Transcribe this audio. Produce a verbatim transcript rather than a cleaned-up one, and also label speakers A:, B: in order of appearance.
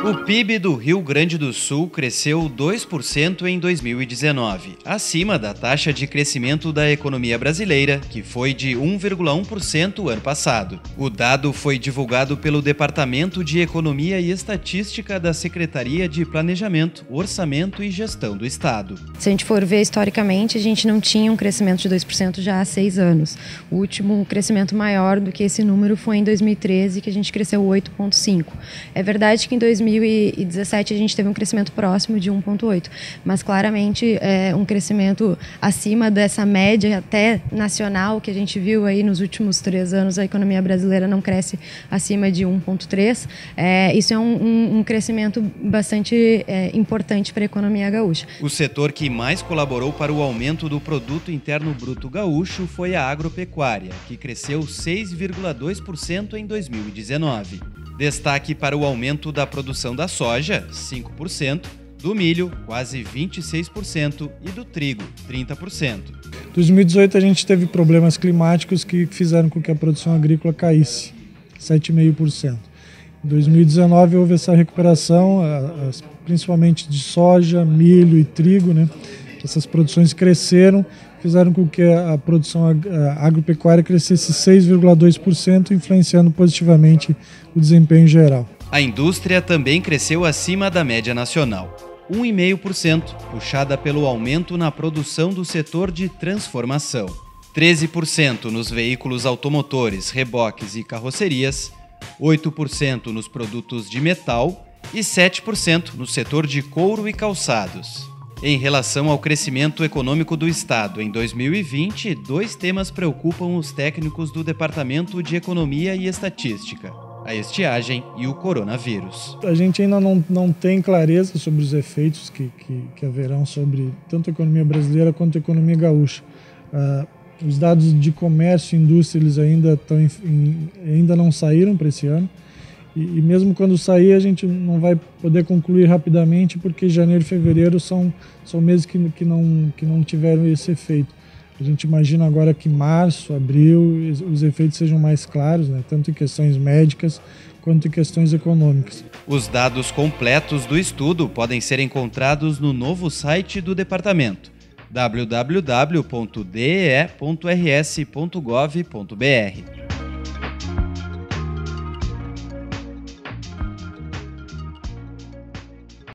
A: O P I B do Rio Grande do Sul cresceu dois por cento em dois mil e dezenove, acima da taxa de crescimento da economia brasileira, que foi de um vírgula um por cento ano passado. O dado foi divulgado pelo Departamento de Economia e Estatística da Secretaria de Planejamento, Orçamento e Gestão do Estado.
B: Se a gente for ver historicamente, a gente não tinha um crescimento de dois por cento já há seis anos. O último crescimento maior do que esse número foi em dois mil e treze, que a gente cresceu oito vírgula cinco por cento. É verdade que em dois mil e dezessete a gente teve um crescimento próximo de um vírgula oito por cento, mas claramente é um crescimento acima dessa média até nacional que a gente viu aí nos últimos três anos. A economia brasileira não cresce acima de um vírgula três por cento. É, isso é um, um, um crescimento bastante é, importante para a economia gaúcha.
A: O setor que mais colaborou para o aumento do Produto Interno Bruto gaúcho foi a agropecuária, que cresceu seis vírgula dois por cento em dois mil e dezenove. Destaque para o aumento da produção da soja, cinco por cento, do milho, quase vinte e seis por cento, e do trigo, trinta por cento.
C: Em dois mil e dezoito a gente teve problemas climáticos que fizeram com que a produção agrícola caísse, sete vírgula cinco por cento. Em dois mil e dezenove houve essa recuperação, principalmente de soja, milho e trigo, né? Essas produções cresceram, fizeram com que a produção agropecuária crescesse seis vírgula dois por cento, influenciando positivamente o desempenho geral.
A: A indústria também cresceu acima da média nacional, um vírgula cinco por cento, puxada pelo aumento na produção do setor de transformação, treze por cento nos veículos automotores, reboques e carrocerias, oito por cento nos produtos de metal e sete por cento no setor de couro e calçados. Em relação ao crescimento econômico do Estado em dois mil e vinte, dois temas preocupam os técnicos do Departamento de Economia e Estatística: a estiagem e o coronavírus.
C: A gente ainda não, não tem clareza sobre os efeitos que, que, que haverão sobre tanto a economia brasileira quanto a economia gaúcha. Uh, os dados de comércio e indústria eles ainda, tão em, em, ainda não saíram para esse ano. E, e mesmo quando sair, a gente não vai poder concluir rapidamente, porque janeiro e fevereiro são, são meses que, que, não, que não tiveram esse efeito. A gente imagina agora que março, abril, os efeitos sejam mais claros, né? Tanto em questões médicas quanto em questões econômicas.
A: Os dados completos do estudo podem ser encontrados no novo site do Departamento, w w w ponto d e ponto r s ponto gov ponto b r.